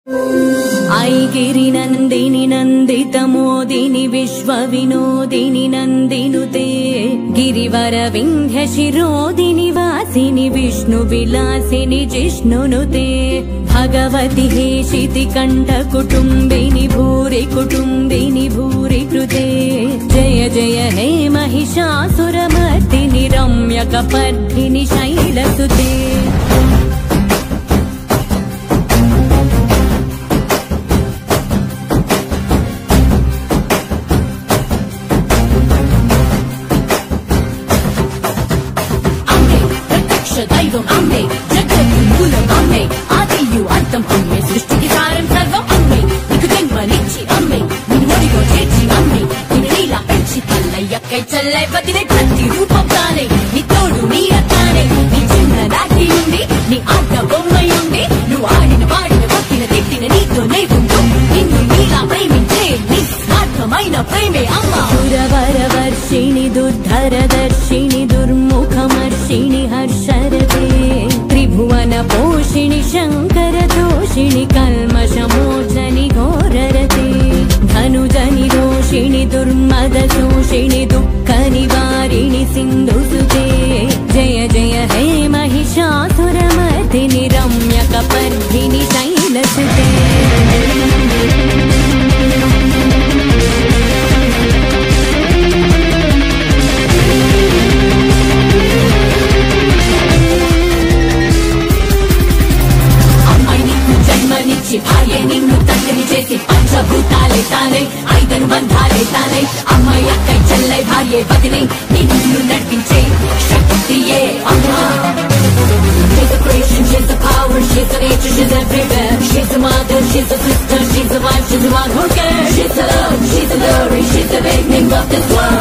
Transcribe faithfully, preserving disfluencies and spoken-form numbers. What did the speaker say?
ऐगिरि नन्दिनि नन्दित मोदिनि विश्व विनोदिनि नन्दिनुते गिरिवर विन्ध्य शिरोदिनि वासिनि विष्णु विलासिनि जिष्णुनुते भगवति हेशिति कंठ कुटुम्बिनि भूरि कुटुम्बिनि भूरि कृते जय जय हे महिषासुरमर्दिनि रम्यकपर्दिनि शैलसुते दैवम् अम्मे जगति मूलम् अम्मे आदियु अंतम् अम्मे सृष्टिकी सारं सर्वम् अम्मे नीकु जन्मनिच्చి अम्मे निन्नु ఒడిలో చేర్చి అమ్మే నిన్ను నీలా పెంచి తల్లయ్యకై చల్లైవదినే ప్రతి రూపం తానే నీ తోడు నీ అత్తానే నీ చిన్న నాటి ఉంది నీ ఆట బొమ్మయుండి నువ్వు ఆడిన పాడిన కొట్టిన తిట్టిన నీతోనే ఉంటూ నిన్ను నీలా ప్రేమించే నిస్వార్థమైన ప్రేమే అమ్మ సురవర వర్షిణి దుర్ధర దర్శిని దుర్ముఖమర్షిణి హర్షరతే त्रिभुवन पोषिणि शंकर दोषिणि कल्मषमोचनि घोररते धनुजनि दोषिणि दुर्मद शोषिणि दुःख निवारिणि सिन्धुसुते जय जय हे महिषासुरमर्दिनि रम्यकपर्दिनि शैलसुते భార్య నిన్ను తండ్రిని చేసి పంచభూతాలే తానే ఐదను బంధాలే తానే అమ్మాయి అక్కై చెల్లై భార్య వదిలి నిన్ను నడిపించే శక్తియే అమ్మా She's a creation, she's a power, she's a nature, she's everywhere. She's a mother, she's a sister, she's a wife, she's a one who cares. She's a love, she's a glory, she's the beginning of this world.